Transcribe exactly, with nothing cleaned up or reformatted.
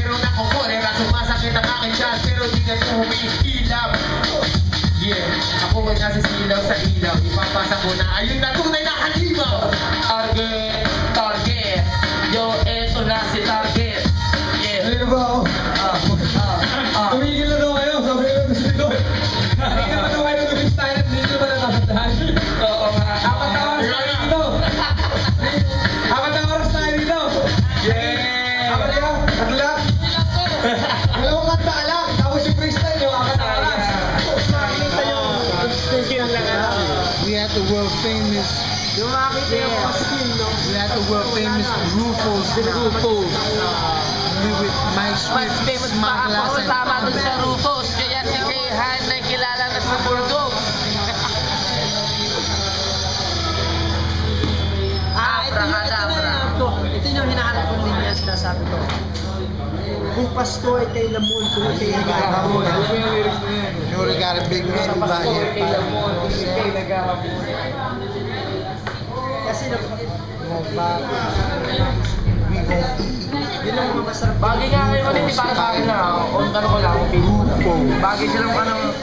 Meron akong kolera, sumasakit ang aking tiyan, pero di na humihilap. Yeah, ako ay nasa silaw sa ilaw, ipapasa ko na ayun na tunay na halimaw. Target, target, yo, eto na si target. Yeah. Ayun na ba ako? Ah, ah, ah. Tumigil na daw kayo, sabi ko gusto nito. Hindi naman daw kayo nag-miss tayo, dito ba natatantahan? Oo nga. Apat na oras tayo dito. Apat na oras tayo dito. Yeah. Apat na, naglat. Dalawang kanta lang, tapos yung freestyle yung apat na oras. Nakikita yung skill lang na. We had the world famous. Yung makikita yung skill, no? We had the world famous Rufus. Rufus. We with Mike Mas Swift, famous pa Smuglass, ako and tama dun sa Pablo. Rufus. Kaya si Kayhan ay kilala na sa mundo. Ah, ito yung, ito na yung to. Ito yung hinahanap ko din yan, sinasabi ko. Bukas to ay kay Lamon, kung kay Lamon. You would've got a big man about here. Kasi na, We gon' yun ang mga masarap. Bagay nga kayo ulit, para sa akin na. Kung ano ko lang, bagay silang anong